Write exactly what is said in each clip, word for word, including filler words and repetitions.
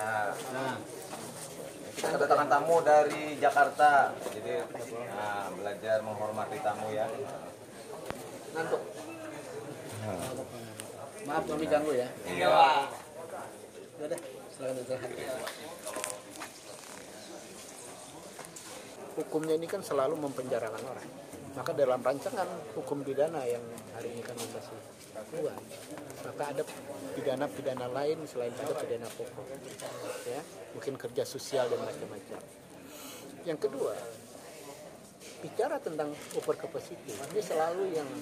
Nah, kita kedatangan tamu dari Jakarta, jadi nah, belajar menghormati tamu ya. Ngantuk. Maaf kami ganggu ya. Iya. Udah, silakan istirahat. Hukumnya ini kan selalu mempenjarakan orang. Maka dalam rancangan hukum pidana yang hari ini kan masih buat, maka ada pidana-pidana lain selain pada pidana pokok, ya, mungkin kerja sosial dan macam-macam. Yang kedua, bicara tentang over capacity, ini selalu yang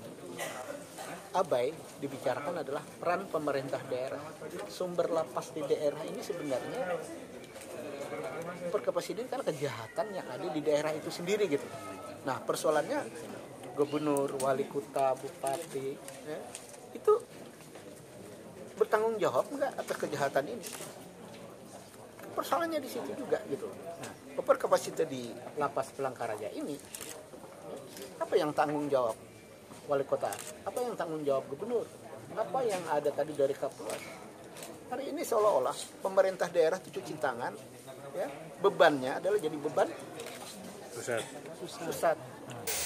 abai dibicarakan adalah peran pemerintah daerah. Sumber lapas di daerah ini sebenarnya over capacity karena kejahatan yang ada di daerah itu sendiri gitu. Nah, persoalannya gubernur, wali kota, bupati, ya, itu bertanggung jawab nggak atas kejahatan ini? Persoalannya di situ juga gitu. Nah, over capacity di lapas Palangkaraya ini, apa yang tanggung jawab wali kota? Apa yang tanggung jawab gubernur? Apa yang ada tadi dari Kapolres? Hari ini seolah-olah pemerintah daerah itu cuci tangan, ya, bebannya adalah jadi beban pusat. pusat.